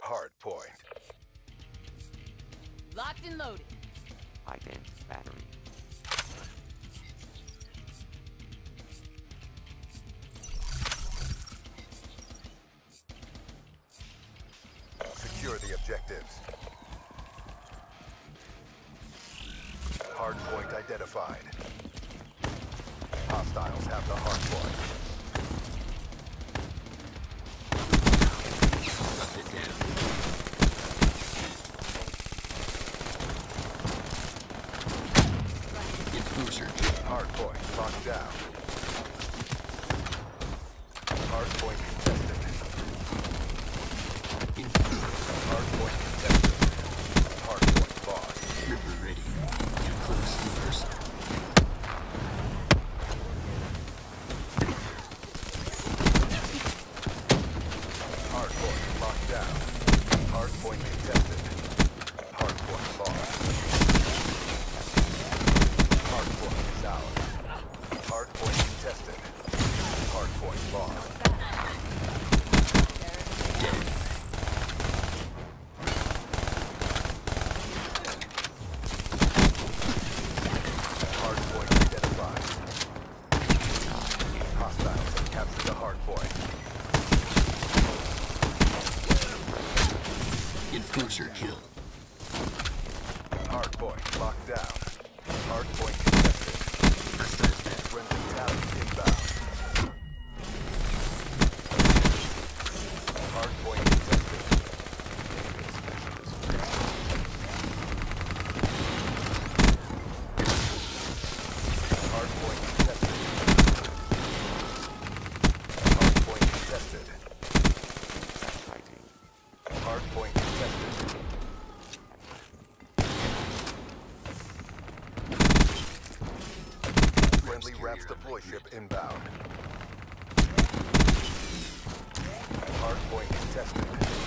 hard point. Locked and loaded. High-dense battery. Secure the objectives. Hard point identified. Hostiles have the hard point. Shut it down. Enforcer. Hard point locked down. Hard point contested. Hard point contested. Hard point lost. River ready. Too close, Enforcer. Hard point locked down. Hard point contested. Hard point lost. Hard point is out. Hard point contested. Hard point lost. Dead. Hard point identified. Hostiles have captured the hard point. Enforcer kill. Hard point locked down. Hard point contested. Hostiles back. Friendly tally inbound. Hard point contested. Hard point contested. Hard point contested. Fighting. Hard point contested. Friendly RAPS deploy ship inbound. Hard point contested.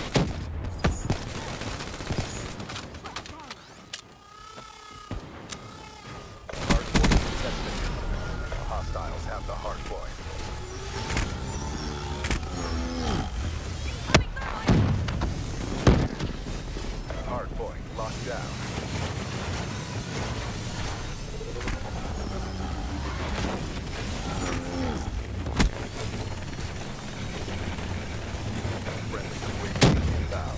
Hard point contested. Hostiles have the hard point. Hard point locked down. Friendly UAV inbound.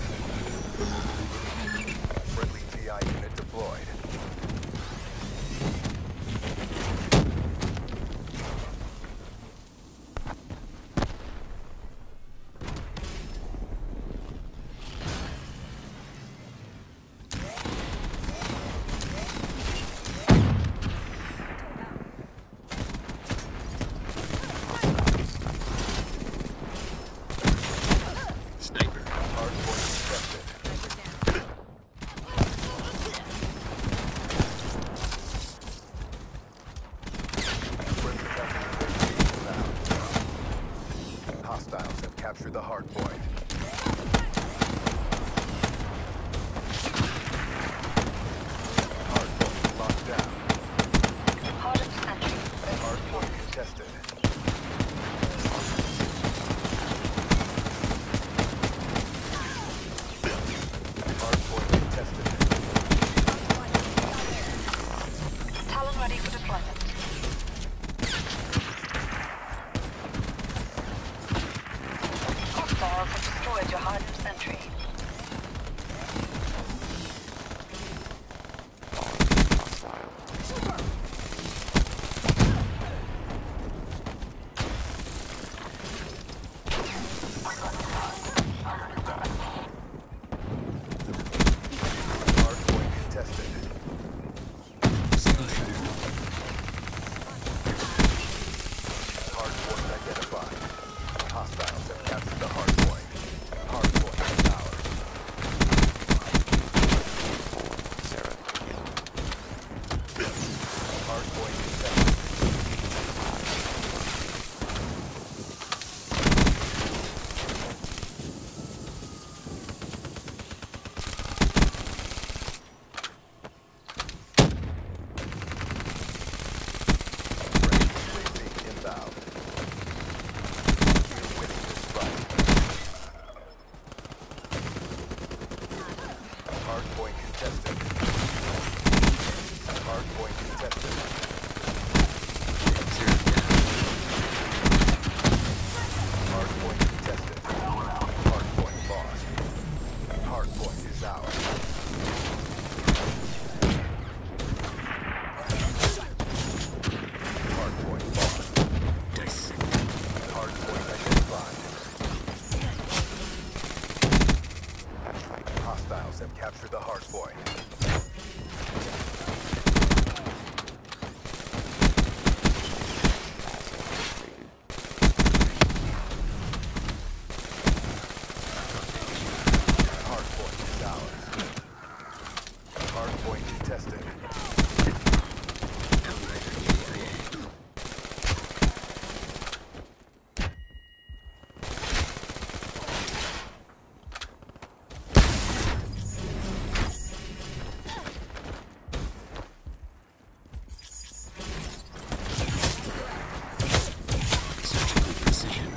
Friendly TI unit deployed. Hardpoint contested. Hardpoint contested. Zero down. Hardpoint contested. Hardpoint lost. Hardpoint is ours. Hardpoint lost. Dissect. Hardpoint identified. That's right. Hostiles have captured the hardpoint. Hardpoint is ours. Hardpoint contested. Outrider AIA. Surgical precision.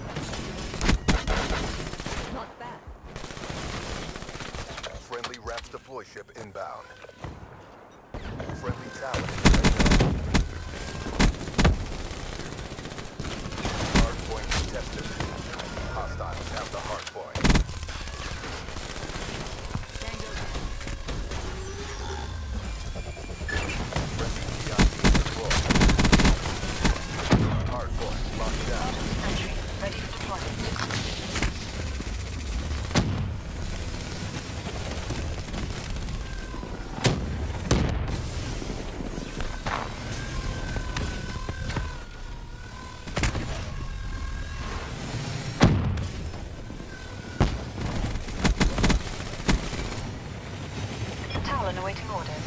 Not bad. Friendly RAPS deploy ship inbound. Friendly Talon. Hardpoint contested. Hostiles have the hardpoint. Friendly VIP deployed. Hardpoint locked down. Entry. Ready for deployment. Talon awaiting orders.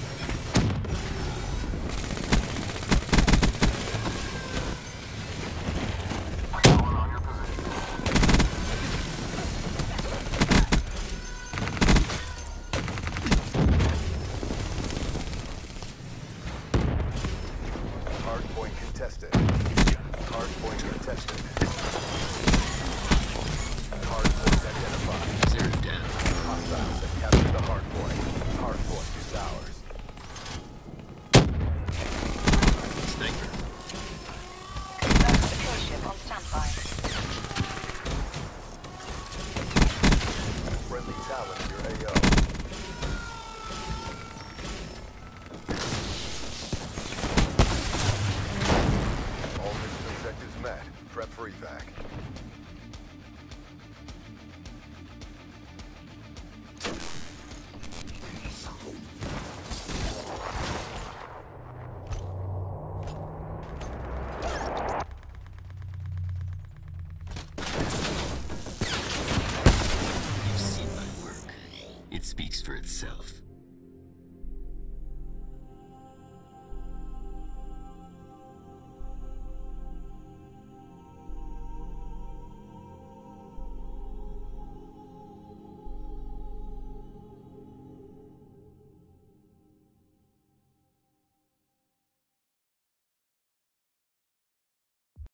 Hardpoint contested. Hardpoint contested. Hardpoint identified. Zero down. Hostiles have captured the hardpoint. Hardpoint is ours. Sniper. Ready deploy ship on standby. Friendly Talon in your AO. All mission objectives met. Prep for evac. You've seen my work. It speaks for itself.